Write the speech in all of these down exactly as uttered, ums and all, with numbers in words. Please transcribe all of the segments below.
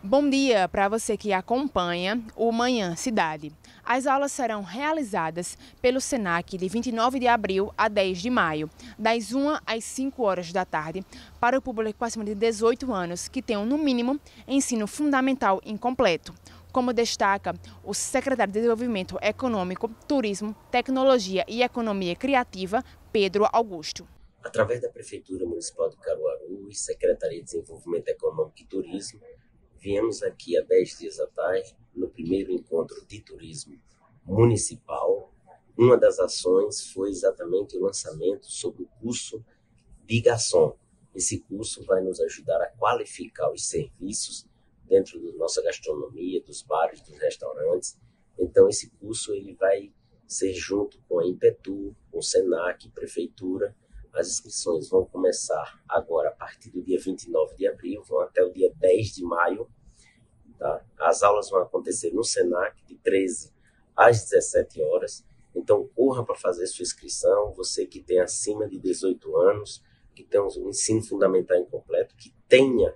Bom dia para você que acompanha o Manhã Cidade. As aulas serão realizadas pelo SENAC de vinte e nove de abril a dez de maio, das uma às cinco horas da tarde, para o público acima de dezoito anos que tenham, no mínimo, ensino fundamental incompleto, como destaca o secretário de Desenvolvimento Econômico, Turismo, Tecnologia e Economia Criativa, Pedro Augusto. Através da Prefeitura Municipal de Caruaru e Secretaria de Desenvolvimento Econômico e Turismo, viemos aqui há dez dias atrás, no primeiro encontro de turismo municipal. Uma das ações foi exatamente o lançamento sobre o curso de garçom. Esse curso vai nos ajudar a qualificar os serviços dentro da nossa gastronomia, dos bares, dos restaurantes. Então, esse curso ele vai ser junto com a Impetu, com o SENAC, Prefeitura. As inscrições vão começar agora a partir do dia vinte e nove de abril, vão até o dia dez de maio. Tá? As aulas vão acontecer no SENAC de treze às dezessete horas. Então, corra para fazer sua inscrição. Você que tem acima de dezoito anos, que tem um ensino fundamental incompleto, que tenha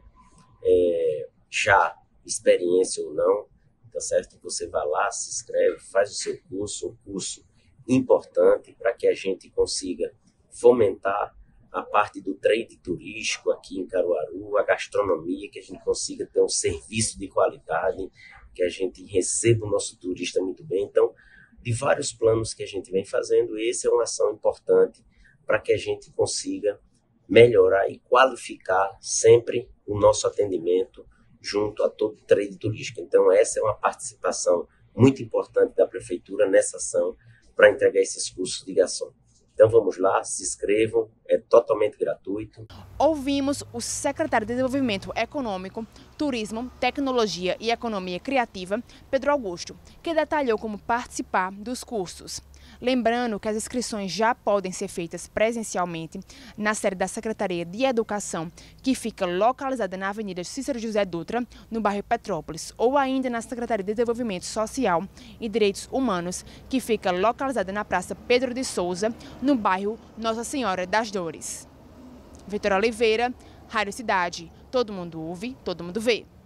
é, já experiência ou não, tá certo? Você vai lá, se inscreve, faz o seu curso, um curso importante para que a gente consiga fomentar a parte do trade turístico aqui em Caruaru, a gastronomia, que a gente consiga ter um serviço de qualidade, que a gente receba o nosso turista muito bem. Então, de vários planos que a gente vem fazendo, esse é uma ação importante para que a gente consiga melhorar e qualificar sempre o nosso atendimento junto a todo o trade turístico. Então, essa é uma participação muito importante da Prefeitura nessa ação para entregar esses cursos de garçom. Então vamos lá, se inscrevam, é totalmente gratuito. Ouvimos o secretário de Desenvolvimento Econômico, Turismo, Tecnologia e Economia Criativa, Pedro Augusto, que detalhou como participar dos cursos. Lembrando que as inscrições já podem ser feitas presencialmente na sede da Secretaria de Educação, que fica localizada na Avenida Cícero José Dutra, no bairro Petrópolis, ou ainda na Secretaria de Desenvolvimento Social e Direitos Humanos, que fica localizada na Praça Pedro de Souza, no bairro Nossa Senhora das Dores. Vitor Oliveira, Rádio Cidade. Todo mundo ouve, todo mundo vê.